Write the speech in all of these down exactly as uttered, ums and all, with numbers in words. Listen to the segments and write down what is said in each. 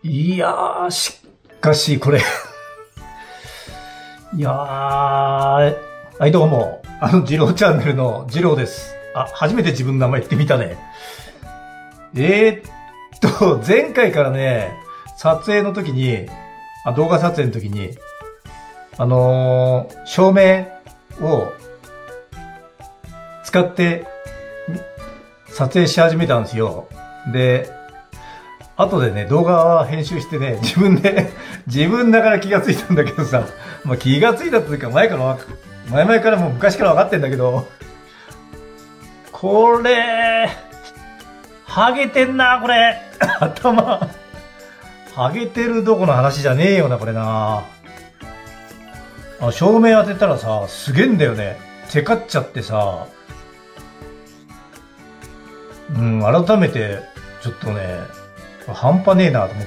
いやー、しかし、これ。いやー、はい、どうも。あの、ジローチャンネルのジローです。あ、初めて自分の名前言ってみたね。えーっと、前回からね、撮影の時に、あ、動画撮影の時に、あのー、照明を使って撮影し始めたんですよ。で、後でね、動画編集してね、自分で、自分だから気がついたんだけどさ、まあ、気がついたっていうか前からわ、前々からもう昔から分かってんだけど、これ、ハゲてんな、これ。頭。ハゲてるどこの話じゃねえよな、これな。あ、照明当てたらさ、すげえんだよね。テカっちゃってさ。うん、改めて、ちょっとね、半端ねえなと思って。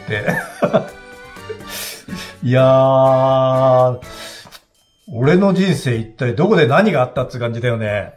いやー、俺の人生一体どこで何があったって感じだよね。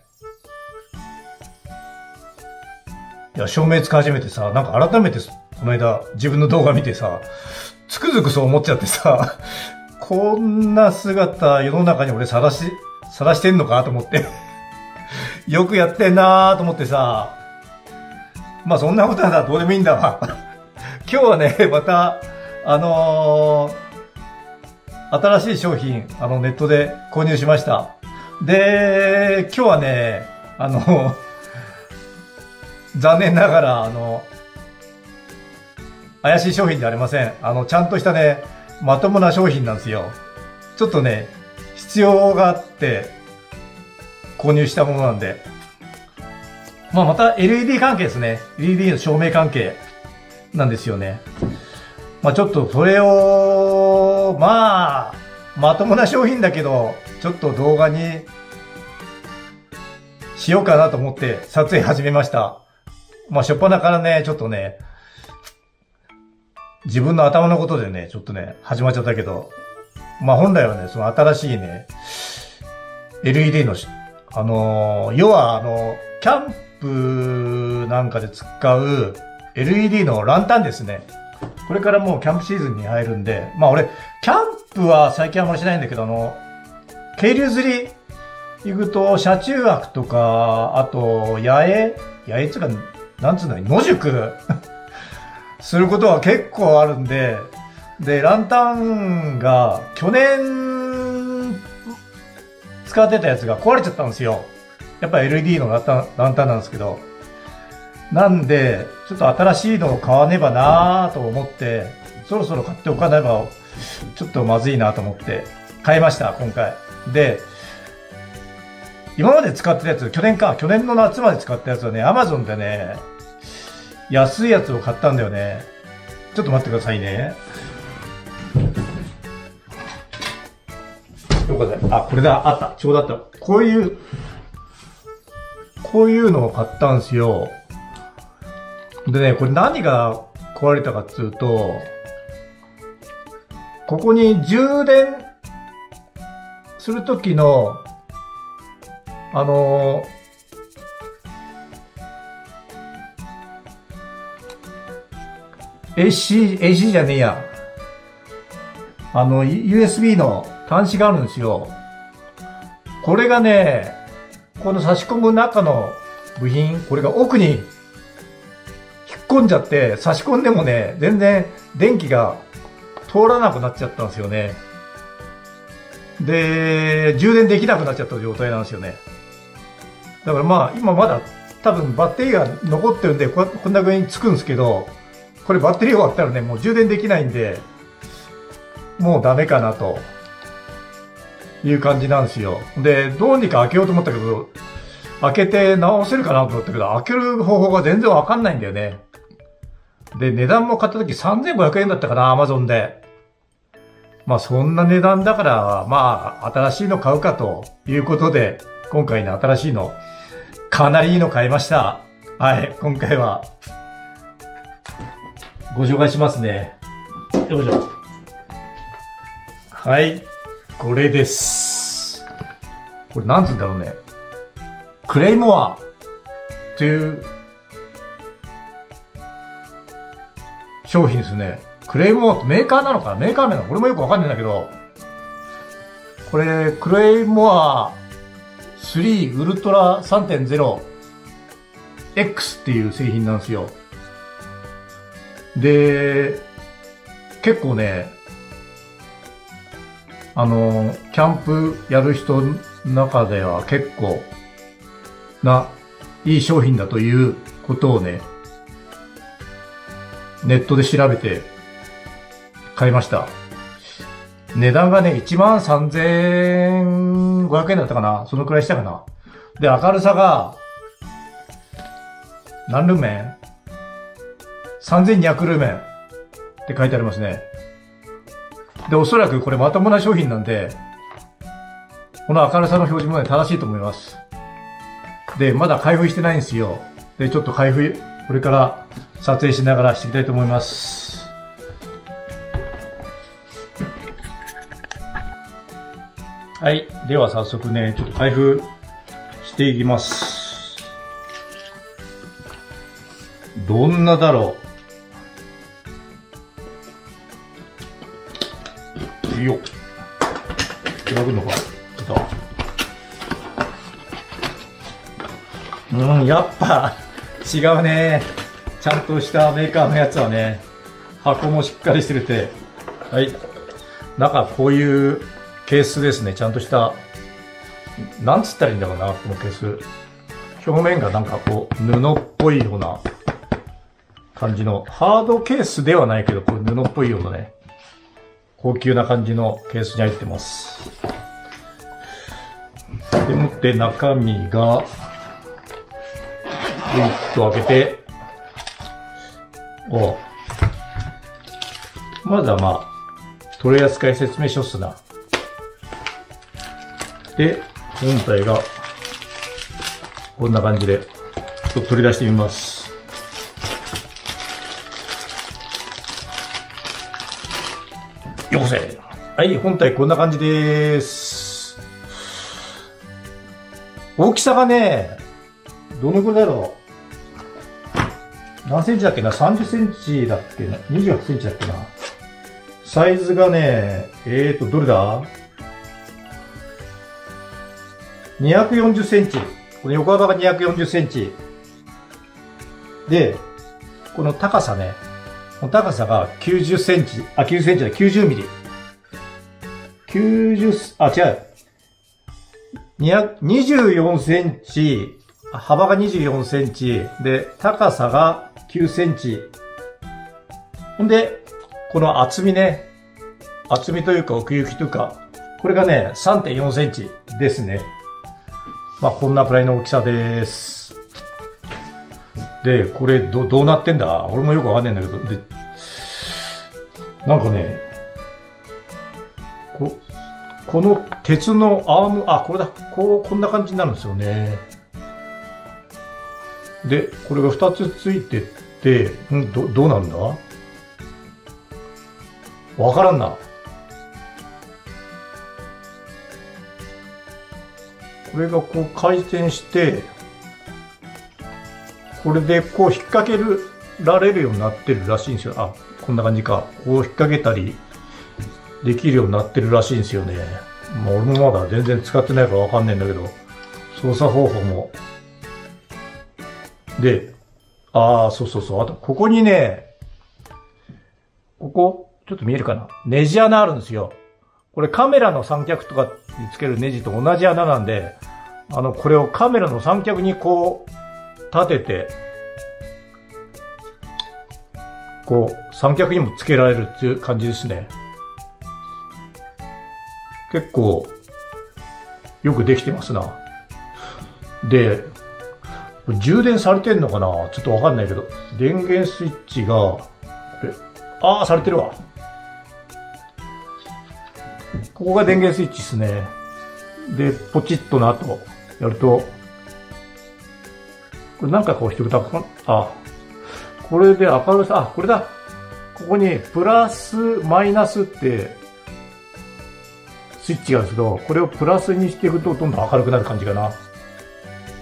いや、照明使い始めてさ、なんか改めてこの間自分の動画見てさ、つくづくそう思っちゃってさ、こんな姿世の中に俺さらし、さらしてんのかと思って。よくやってんなーと思ってさ、まあそんなことはどうでもいいんだわ。今日はね、また、あのー、新しい商品、あのネットで購入しました。で、今日はね、あの、残念ながら、あの、怪しい商品ではありません。あの、ちゃんとしたね、まともな商品なんですよ。ちょっとね、必要があって、購入したものなんで。まあ、また エルイーディー 関係ですね。エルイーディー の照明関係なんですよね。まあ、ちょっとそれを、まあ、まともな商品だけど、ちょっと動画にしようかなと思って撮影始めました。まあ、しょっぱなからね、ちょっとね、自分の頭のことでね、ちょっとね、始まっちゃったけど、まあ本来はね、その新しいね、エルイーディー の、あのー、要はあの、キャンプなんかで使う エルイーディー のランタンですね。これからもうキャンプシーズンに入るんで、まあ俺、キャンプは最近あんまりしないんだけど、あの、渓流釣り行くと、車中泊とか、あと、野営野営つうか、なんつうの、野宿することは結構あるんで、で、ランタンが去年使ってたやつが壊れちゃったんですよ。やっぱ エルイーディー のランタン、ランタンなんですけど。なんで、ちょっと新しいのを買わねばなぁと思って、そろそろ買っておかねば、ちょっとまずいなと思って、買いました、今回。で、今まで使ってたやつ、去年か、去年の夏まで使ったやつはね、Amazon でね、安いやつを買ったんだよね。ちょっと待ってくださいね。どこだ？あ、これだ。あった。ちょうどあった。こういう、こういうのを買ったんですよ。でね、これ何が壊れたかっていうと、ここに充電するときの、あのー、エーシー、エーシー じゃねえや。あの、ユーエスビー の端子があるんですよ。これがね、この差し込む中の部品、これが奥に引っ込んじゃって、差し込んでもね、全然電気が通らなくなっちゃったんですよね。で、充電できなくなっちゃった状態なんですよね。だからまあ、今まだ多分バッテリーが残ってるんで、こんな風につくんですけど、これバッテリー終わったらね、もう充電できないんで、もうダメかなという感じなんですよ。で、どうにか開けようと思ったけど、開けて直せるかなと思ったけど、開ける方法が全然わかんないんだよね。で、値段も買った時さんぜんごひゃくえんだったかな、Amazon で。まあそんな値段だから、まあ新しいの買うかということで、今回の新しいの、かなりいいの買いました。はい、今回は。ご紹介しますね。よいしょ。はい。これです。これなんつうんだろうね。クレイモアという商品ですね。クレイモア、メーカーなのかなメーカーなの俺もよくわかんないんだけど、これ、クレイモアスリーウルトラ さんてんゼロエックス っていう製品なんですよ。で、結構ね、あの、キャンプやる人の中では結構ないい商品だということをね、ネットで調べて買いました。値段がね、いちまんさんぜんごひゃくえんだったかな、そのくらいしたかな。で、明るさが、何ルーメン ?さんぜんにひゃく ルーメンって書いてありますね。で、おそらくこれまともな商品なんで、この明るさの表示もね、正しいと思います。で、まだ開封してないんですよ。で、ちょっと開封、これから撮影しながらしていきたいと思います。はい。では早速ね、ちょっと開封していきます。どんなだろう。よっ。開くのか。ちょっと。うん、やっぱ違うね。ちゃんとしたメーカーのやつはね、箱もしっかりしてるって。はい。中こういうケースですね。ちゃんとした、なんつったらいいんだろうな、このケース。表面がなんかこう、布っぽいような感じの、ハードケースではないけど、こう布っぽいようなね、高級な感じのケースに入ってます。でもって中身が、グイッと開けて、おまずはまあ、取り扱い説明書っすな。で、本体が、こんな感じで、ちょっと取り出してみます。よこせ。はい、本体こんな感じです。大きさがね、どのぐらいだろう。何センチだっけな ?さんじゅっセンチだっけな ?にじゅうはちセンチだっけな。サイズがね、えーと、どれだにひゃくよんじゅっセンチ。この横幅がにひゃくよんじゅっセンチ。で、この高さね。この高さがきゅうじゅっセンチ。あ、きゅうじゅっセンチだ。きゅうじゅうミリ。きゅうじゅう、あ、違う。にじゅうよんセンチ。幅がにじゅうよんセンチ。で、高さがきゅうセンチ。ほんで、この厚みね。厚みというか奥行きというか、これがね、さんてんよんセンチですね。まあ、こんなくらいの大きさです。で、これ、ど、どうなってんだ俺もよくわかんないんだけど。で、なんかね、こ、この鉄のアーム、あ、これだ。こう、こんな感じになるんですよね。で、これがふたつついてって、んど、どうなるんだわからんな。これがこう回転して、これでこう引っ掛けるられるようになってるらしいんですよ。あ、こんな感じか。こう引っ掛けたりできるようになってるらしいんですよね。まあ俺もまだ全然使ってないからわかんないんだけど、操作方法も。で、ああ、そうそうそう。あと、ここにね、ここ、ちょっと見えるかな？ネジ穴あるんですよ。これカメラの三脚とかにつけるネジと同じ穴なんで、あの、これをカメラの三脚にこう、立てて、こう、三脚にもつけられるっていう感じですね。結構、よくできてますな。で、充電されてんのかなちょっとわかんないけど、電源スイッチが、これ、ああ、されてるわ。ここが電源スイッチですね。で、ポチッとの後、やると、これ何回こうしてください。あ、これで明るさ、あ、これだ。ここにプラス、マイナスって、スイッチがあるんですけど、これをプラスにしていくとどんどん明るくなる感じかな。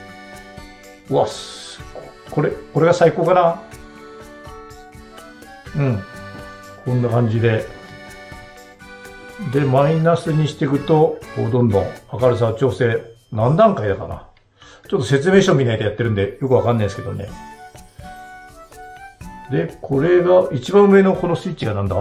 うわ、これ、これが最高かな。 うん。こんな感じで。で、マイナスにしていくと、こうどんどん明るさ調整、何段階だかな。ちょっと説明書見ないとやってるんで、よくわかんないですけどね。で、これが、一番上のこのスイッチがなんだ？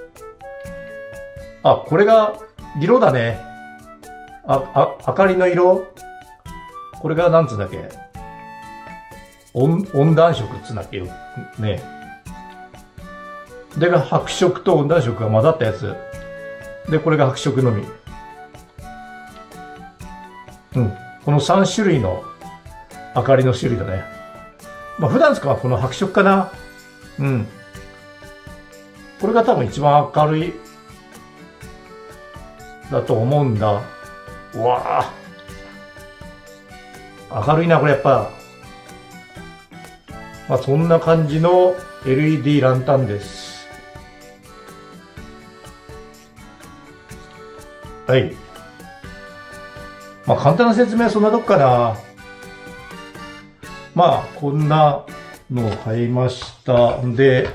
あ、これが、色だね。あ、あ、明かりの色？これが、なんつうんだっけ？温、温暖色っつうんだっけよ。ね。でが白色と温暖色が混ざったやつ。で、これが白色のみ。うん。このさん種類の明かりの種類だね。まあ普段使うこの白色かな。うん。これが多分一番明るいだと思うんだ。うわあ。明るいな、これやっぱ。まあそんな感じの エルイーディー ランタンです。はい。まあ簡単な説明はそんなとこかな。まあこんなのを買いましたんで、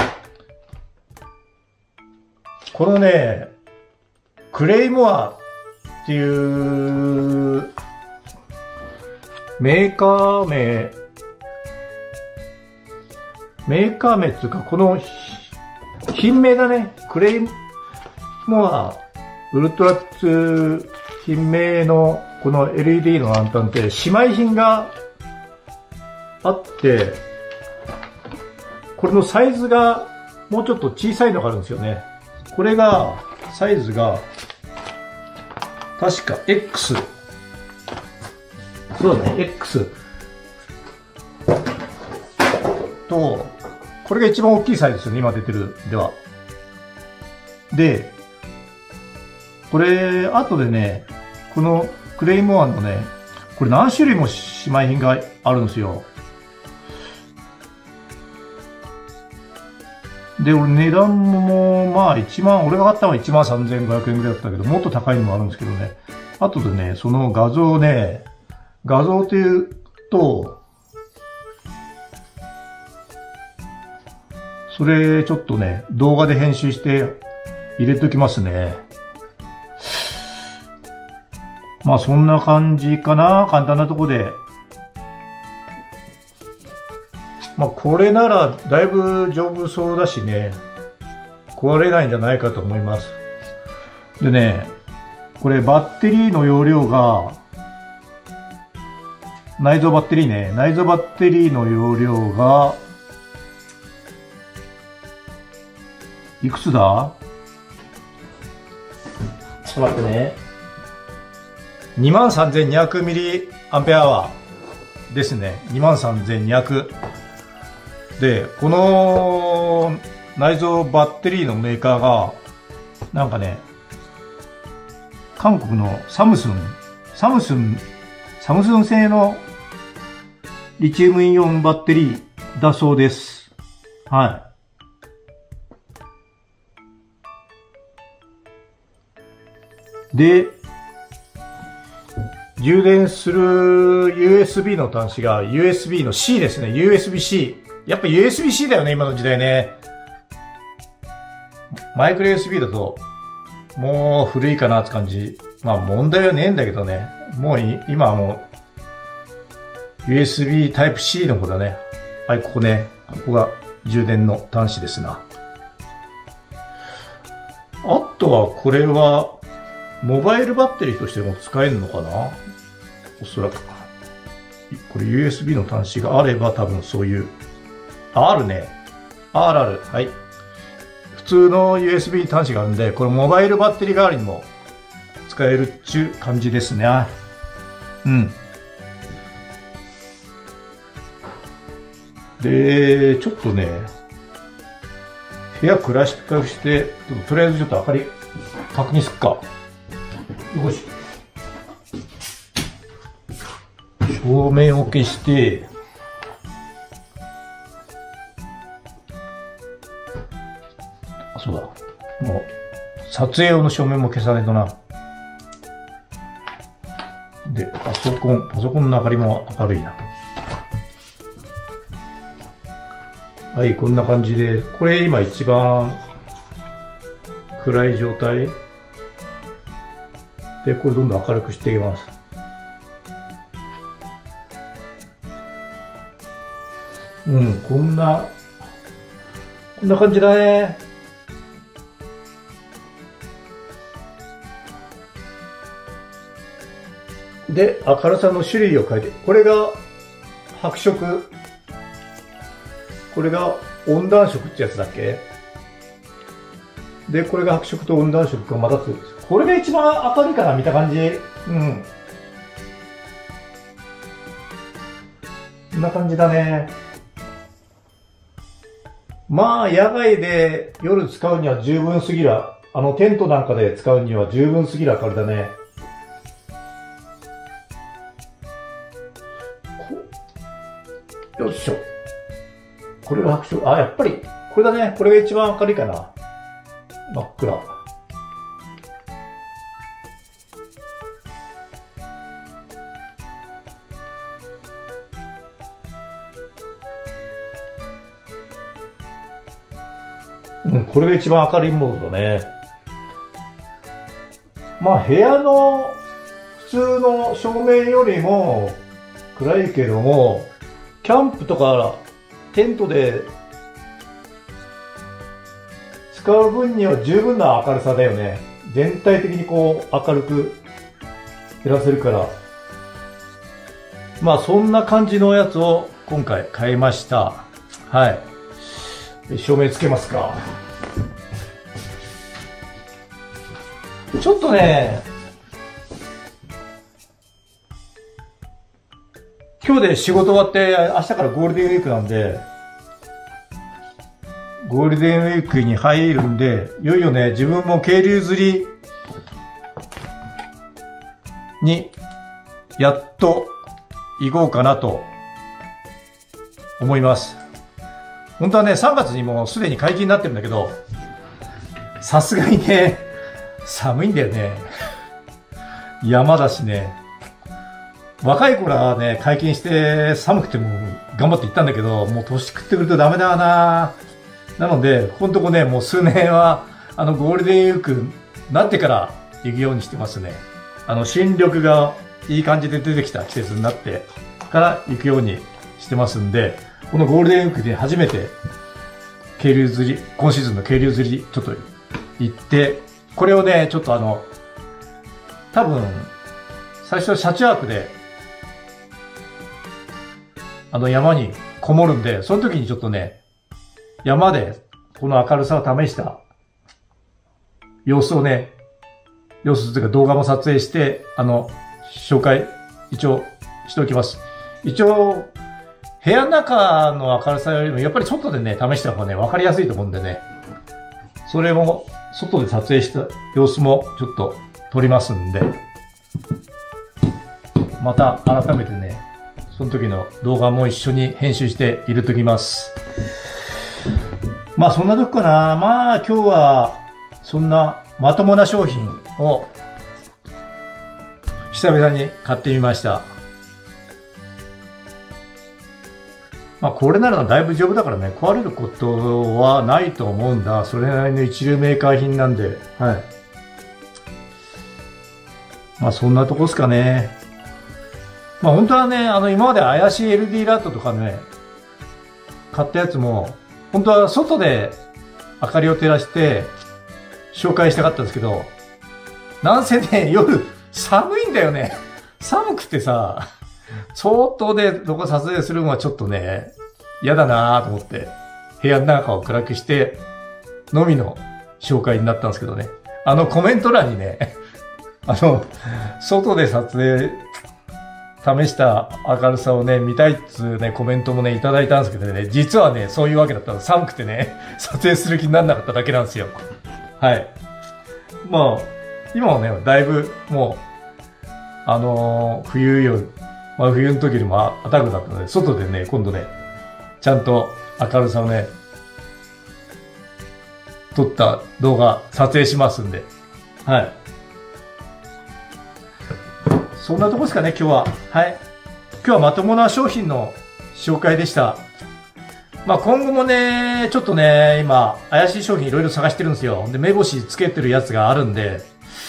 このね、クレイモアっていうメーカー名、メーカー名っていうかこの品名だね。クレイモアウルトラツー品名のこの エルイーディー のランタンって姉妹品があって、これのサイズがもうちょっと小さいのがあるんですよね。これが、サイズが、確か X。そうだね、X。と、これが一番大きいサイズですよね、今出てるでは。で、これ、後でね、このクレイモアのね、これ何種類も姉妹品があるんですよ。で、俺値段も、まあ一万、俺が買ったのはいちまんさんぜんごひゃくえんぐらいだったけど、もっと高いのもあるんですけどね。後でね、その画像ね、画像っていうと、それちょっとね、動画で編集して入れておきますね。まあそんな感じかな。簡単なとこで。まあこれならだいぶ丈夫そうだしね。壊れないんじゃないかと思います。でね、これバッテリーの容量が、内蔵バッテリーね。内蔵バッテリーの容量が、いくつだ？ちょっと待ってね。にまんさんぜんにひゃくミリアンペアワーですね。にまんさんぜんにひゃく。で、この内蔵バッテリーのメーカーが、なんかね、韓国のサムスン、サムスン、サムスン製のリチウムイオンバッテリーだそうです。はい。で、充電する ユーエスビー の端子が ユーエスビー の C ですね。ユーエスビーC。やっぱ ユーエスビーC だよね、今の時代ね。マイクロ ユーエスビー だと、もう古いかなって感じ。まあ問題はねえんだけどね。もうい今はもう ユーエスビー タイプ C の方だね。はい、ここね。ここが充電の端子ですな。あとはこれは、モバイルバッテリーとしても使えるのかな？おそらく。これ ユーエスビー の端子があれば多分そういう、あ、あるね。あるある。はい。普通の ユーエスビー 端子があるんで、これモバイルバッテリー代わりにも使えるっちゅう感じですね。うん。で、ちょっとね、部屋暗くして、とりあえずちょっと明かり確認すっか。よし。照明を消して、そうだ。もう、撮影用の照明も消さないとな。で、パソコン、パソコンの明かりも明るいな。 はい、こんな感じで、これ今一番暗い状態で、これどんどん明るくしていきます。うん、こんな、こんな感じだね。で、明るさの種類を変えて、これが白色、これが温暖色ってやつだっけ？で、これが白色と温暖色が混ざってるんです。これが一番明るいかな、見た感じ。うん。こんな感じだね。まあ、野外で夜使うには十分すぎる。あの、テントなんかで使うには十分すぎる明かりだね。よいしょ。これが白色。あ、やっぱり、これだね。これが一番明るいかな。真っ暗。うん、これが一番明るいモードだね。まあ、部屋の普通の照明よりも暗いけども、キャンプとかテントで使う分には十分な明るさだよね。全体的にこう明るく照らせるから。まあそんな感じのやつを今回買いました。はい。照明つけますか。ちょっとね、今日で仕事終わって明日からゴールデンウィークなんで、ゴールデンウィークに入るんで、いよいよね、自分も渓流釣りにやっと行こうかなと思います。本当はね、さんがつにもうすでに解禁になってるんだけど、さすがにね、寒いんだよね。山だしね。若い頃はね、解禁して寒くても頑張って行ったんだけど、もう年食ってくるとダメだな。なので、ここのとこね、もう数年は、あの、ゴールデンウィークになってから行くようにしてますね。あの、新緑がいい感じで出てきた季節になってから行くようにしてますんで、このゴールデンウィークで初めて、渓流釣り、今シーズンの渓流釣り、ちょっと行って、これをね、ちょっとあの、多分、最初車中泊で、あの山にこもるんで、その時にちょっとね、山でこの明るさを試した様子をね、様子というか動画も撮影して、あの、紹介一応しておきます。一応、部屋の中の明るさよりも、やっぱり外でね、試した方がね、わかりやすいと思うんでね、それも外で撮影した様子もちょっと撮りますんで、また改めてね、その時の動画も一緒に編集して入れときます。まあそんなとこかな。まあ今日はそんなまともな商品を久々に買ってみました。まあこれならだいぶ丈夫だからね、壊れることはないと思うんだ。それなりの一流メーカー品なんで、はい。まあそんなとこですかね。まあ本当はね、あの今まで怪しい エルディー ラットとかね、買ったやつも、本当は外で明かりを照らして紹介したかったんですけど、なんせね、夜寒いんだよね。寒くてさ、外でどこ撮影するのはちょっとね、嫌だなぁと思って、部屋の中を暗くして、のみの紹介になったんですけどね。あのコメント欄にね、あの、外で撮影、試した明るさをね、見たいっつうね、コメントもね、いただいたんですけどね、実はね、そういうわけだったの。寒くてね、撮影する気にならなかっただけなんですよ。はい。まあ、今はね、だいぶ、もう、あのー、冬よ、まあ冬の時よりも暖かくなったので、外でね、今度ね、ちゃんと明るさをね、撮った動画撮影しますんで、はい。そんなとこですかね、今日は。はい。今日はまともな商品の紹介でした。 まあ今後もね、ちょっとね、今、怪しい商品いろいろ探してるんですよ。で、目星つけてるやつがあるんで、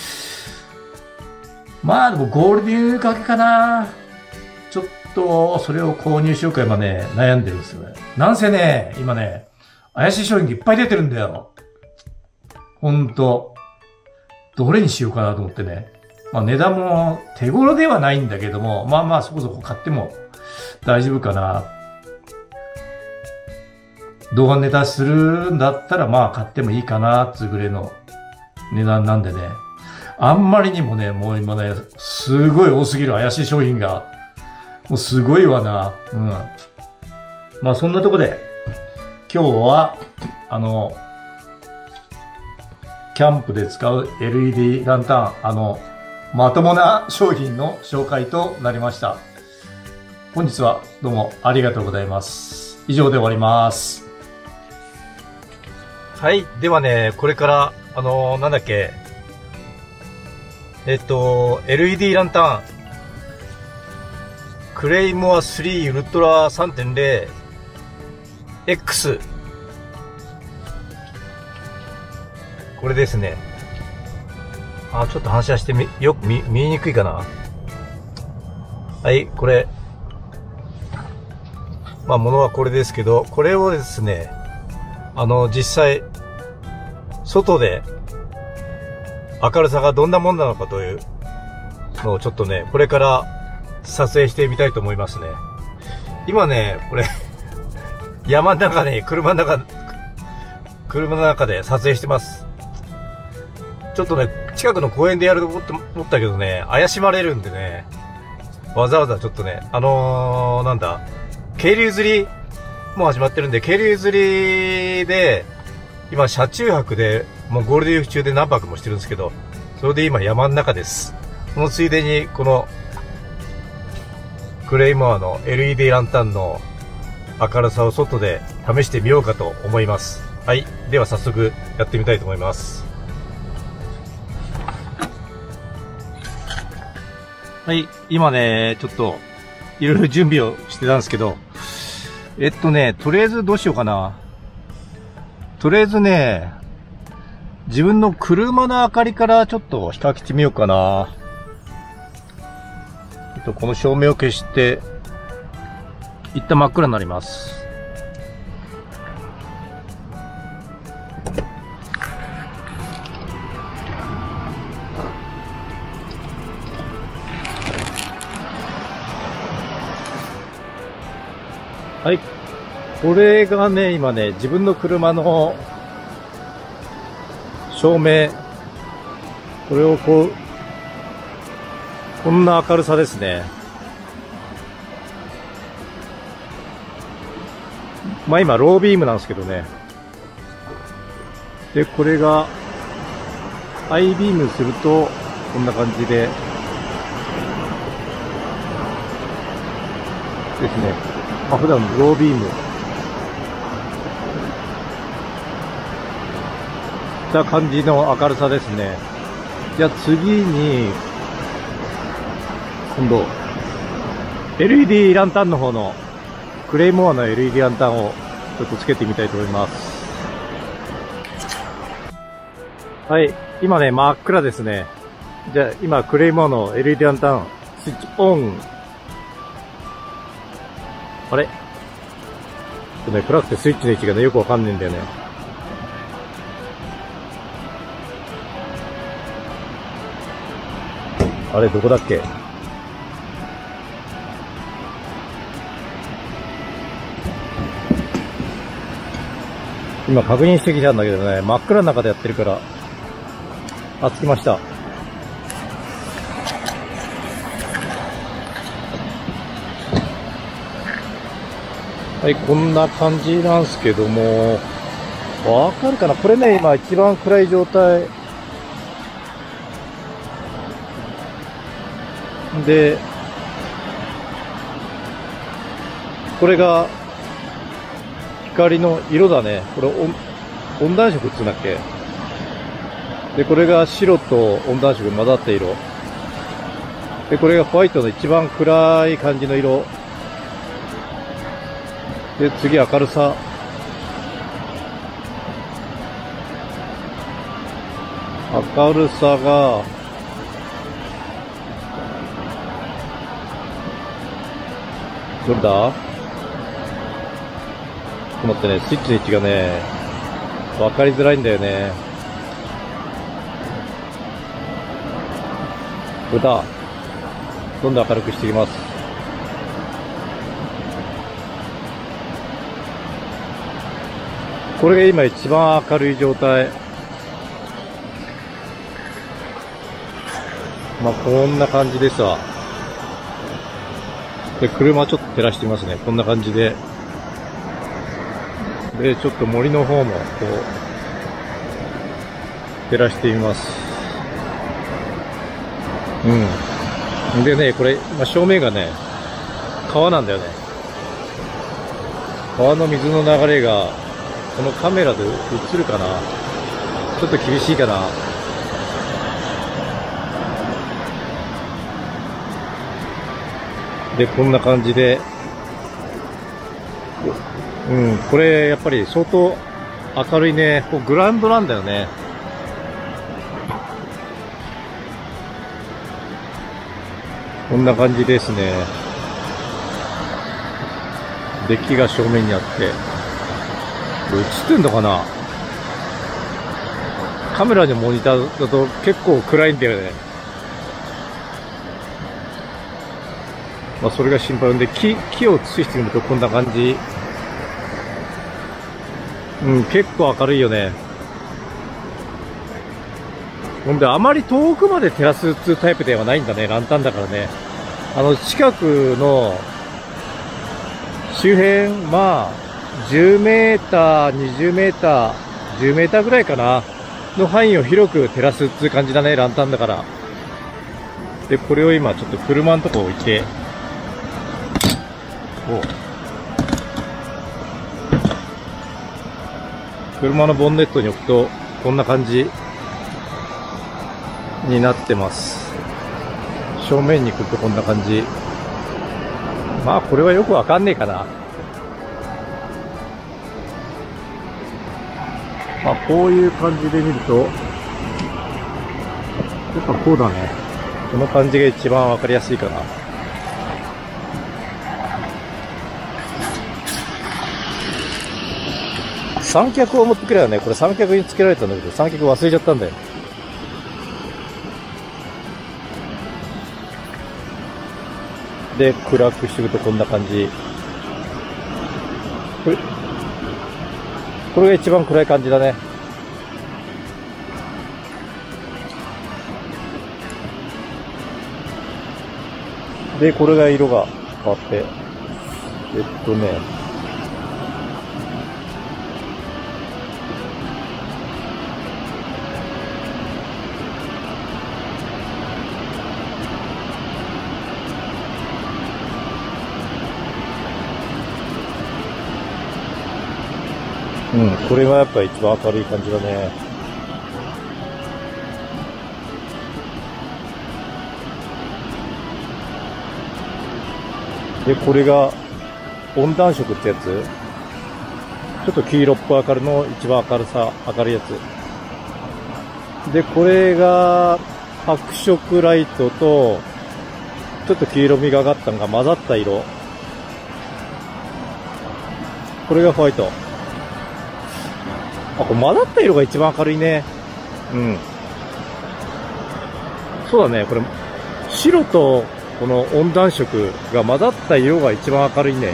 まあでもゴールデンウィーク明けかな。ちょっと、それを購入しようか今ね、悩んでるんですよね。なんせね、今ね、怪しい商品がいっぱい出てるんだよ。ほんと。どれにしようかなと思ってね。まあ値段も手頃ではないんだけども、まあまあそこそこ買っても大丈夫かな。動画ネタするんだったらまあ買ってもいいかなっていうぐらいの値段なんでね。あんまりにもね、もう今ね、すごい多すぎる怪しい商品が。もうすごいわな。うん。まあそんなとこで、今日は、あの、キャンプで使う エルイーディー ランタン、あの、まともな商品の紹介となりました。本日はどうもありがとうございます。以上で終わります。はい。ではね、これから、あのー、なんだっけ。えっと、エルイーディー ランタン、クレイモアスリーウルトラ さんてんゼロエックス。これですね。あ、ちょっと反射してみ、よく見、見えにくいかな。はい、これ。まあ、ものはこれですけど、これをですね、あの、実際、外で、明るさがどんなもんなのかというのをちょっとね、これから撮影してみたいと思いますね。今ね、これ、山の中で、車の中、車の中で撮影してます。ちょっとね、近くの公園でやると思ったけどね、怪しまれるんでね、わざわざちょっとね、あのー、なんだ、渓流釣りもう始まってるんで、渓流釣りで、今、車中泊で、もうゴールデンウィーク中で何泊もしてるんですけど、それで今山の中です。そのついでに、この、クレイモアの エルイーディー ランタンの明るさを外で試してみようかと思います。はい。では早速やってみたいと思います。はい。今ね、ちょっと、いろいろ準備をしてたんですけど、えっとね、とりあえずどうしようかな。とりあえずね、自分の車の明かりからちょっと比較してみようかな。えっと、この照明を消して、一旦真っ暗になります。はい。これがね、今ね、自分の車の照明。これをこう、こんな明るさですね。まあ今、ロービームなんですけどね。で、これが、ハイビームすると、こんな感じで、ですね。まあ普段ロービーム。した感じの明るさですね。じゃあ次に、今度、エルイーディー ランタンの方の、クレイモアの エルイーディー ランタンをちょっとつけてみたいと思います。はい。今ね、真っ暗ですね。じゃあ今、クレイモアの エルイーディー ランタン、スイッチオン。あれちょっとね、暗くてスイッチの位置がね、よくわかんねえんだよね。あれ、どこだっけ？今確認してきたんだけどね、真っ暗の中でやってるから。あ、つきました。はい、こんな感じなんですけども、わかるかな？これね、今一番暗い状態。で、これが光の色だね。これ温暖色って言うんだっけ？で、これが白と温暖色が混ざった色。で、これがホワイトの一番暗い感じの色。 で、次明るさ。明るさが、どれだ？ちょっと待ってね、スイッチの位置がね、わかりづらいんだよね。これだ。どんどん明るくしていきます。これが今一番明るい状態。まあ、こんな感じですわ。で、車ちょっと照らしてみますね。こんな感じで。で、ちょっと森の方も、こう、照らしてみます。うん。でね、これ、まあ、正面がね、川なんだよね。川の水の流れが、このカメラで映るかな？ちょっと厳しいかな。で、こんな感じで、うん、これやっぱり相当明るいね。こうグラウンドなんだよね。こんな感じですね。デッキが正面にあって、これ映ってんのかな？カメラでモニターだと結構暗いんだよね。まあそれが心配なんで、木、木を映してみるとこんな感じ。うん、結構明るいよね。ほんで、あまり遠くまで照らすっていうタイプではないんだね。ランタンだからね。あの、近くの周辺、まあ、じゅうメーター、にじゅうメーター、じゅうメーターぐらいかな。の範囲を広く照らすっていう感じだね。ランタンだから。で、これを今ちょっと車のとこ置いて、車のボンネットに置くとこんな感じになってます。正面に来るとこんな感じ。まあこれはよくわかんねえかな。まあこういう感じで見るとやっぱこうだね。この感じが一番わかりやすいかな。三脚を持ってくればね、これ三脚につけられたんだけど、三脚忘れちゃったんだよ。で、暗くしていくとこんな感じ。これ、これが一番暗い感じだね。で、これが色が変わって、えっとね、うん、これがやっぱ一番明るい感じだね。で、これが温暖色ってやつ。ちょっと黄色っぽい明るの一番明るさ、明るいやつ。で、これが白色ライトと、ちょっと黄色みがかったのが混ざった色。これがホワイト。あ、これ混ざった色が一番明るいね。うん。そうだね、これ、白とこの温暖色が混ざった色が一番明るいね。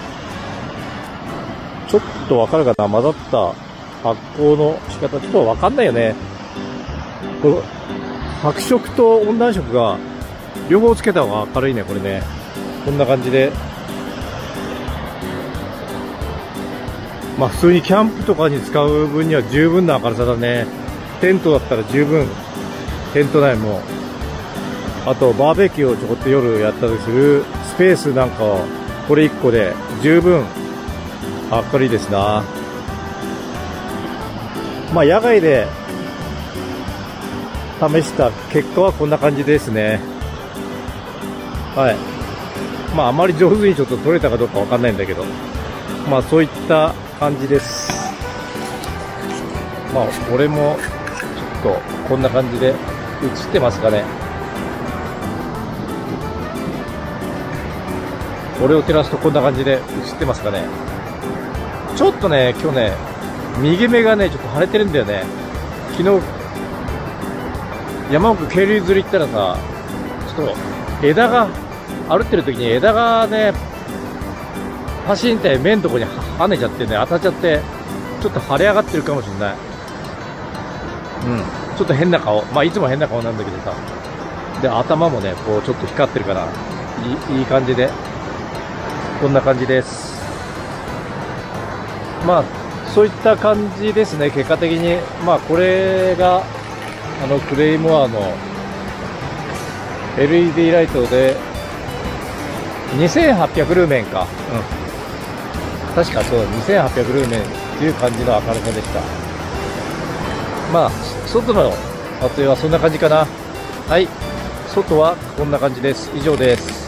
ちょっとわかるかな？混ざった発光の仕方、ちょっとわかんないよね。この白色と温暖色が両方つけた方が明るいね、これね。こんな感じで。まあ普通にキャンプとかに使う分には十分な明るさだね。テントだったら十分。テント内も。あとバーベキューをちょこっと夜やったりするスペースなんかはこれいっこで十分明るいですな。まあ野外で試した結果はこんな感じですね。はい。まああまり上手にちょっと撮れたかどうかわかんないんだけど。 まあそういった感じです。まあ俺もちょっとこんな感じで映ってますかね。俺を照らすとこんな感じで映ってますかね。ちょっとね今日ね右目がねちょっと腫れてるんだよね。昨日山奥渓流釣り行ったらさ、ちょっと枝が歩ってる時に枝がねパシンって目のとこに跳ねちゃってね、当たっちゃってちょっと腫れ上がってるかもしれない。うん、ちょっと変な顔、まあいつも変な顔なんだけどさ、で頭もねこうちょっと光ってるからいい、いい感じで、こんな感じです。まあそういった感じですね。結果的にまあこれがあのクレイモアの エルイーディー ライトでにせんはっぴゃくルーメンか、うん、確かそうだ、にせんはっぴゃくルーメンっていう感じの明るさでした。まあ外の撮影はそんな感じかな。はい、外はこんな感じです。以上です。